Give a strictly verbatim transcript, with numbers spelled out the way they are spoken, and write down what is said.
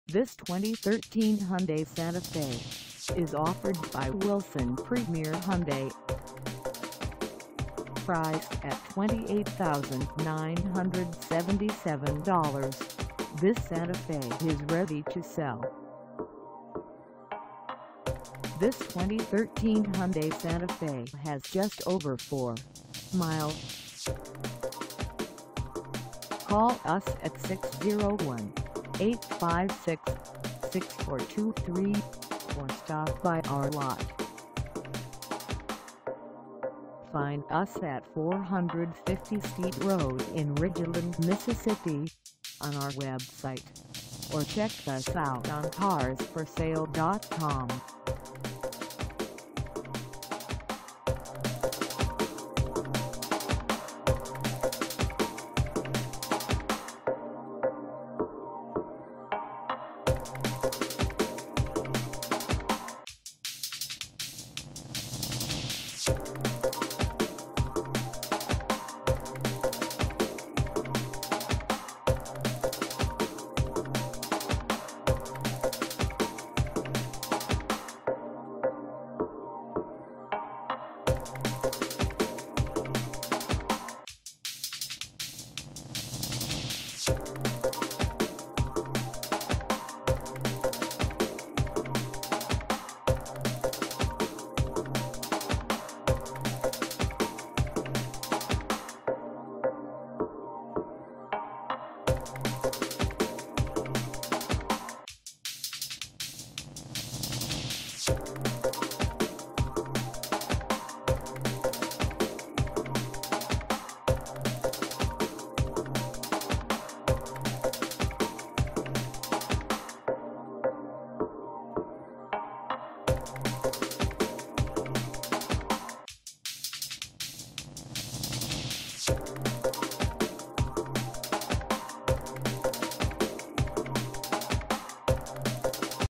This twenty thirteen Hyundai Santa Fe is offered by Wilson Premier Hyundai. Priced at twenty-eight thousand nine hundred seventy-seven dollars, this Santa Fe is ready to sell. This twenty thirteen Hyundai Santa Fe has just over four miles. Call us at six oh one, eight five six, six four two three or stop by our lot. Find us at four fifty Steed Road in Ridgeland, Mississippi, on our website, or check us out on cars for sale dot com.